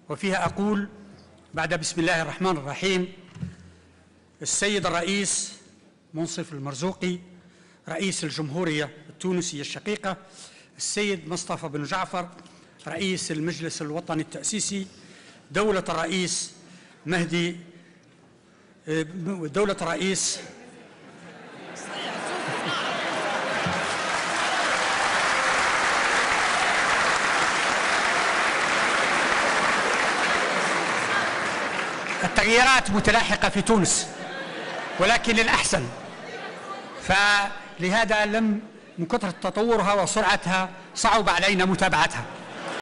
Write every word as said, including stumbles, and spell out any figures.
وفيها أقول بعد بسم الله الرحمن الرحيم: السيد الرئيس منصف المرزوقي رئيس الجمهورية التونسية الشقيقة، السيد مصطفى بن جعفر رئيس المجلس الوطني التأسيسي، دولة الرئيس مهدي دولة الرئيس التغييرات متلاحقة في تونس ولكن للأحسن، فلهذا لم من كثرة تطورها وسرعتها صعب علينا متابعتها.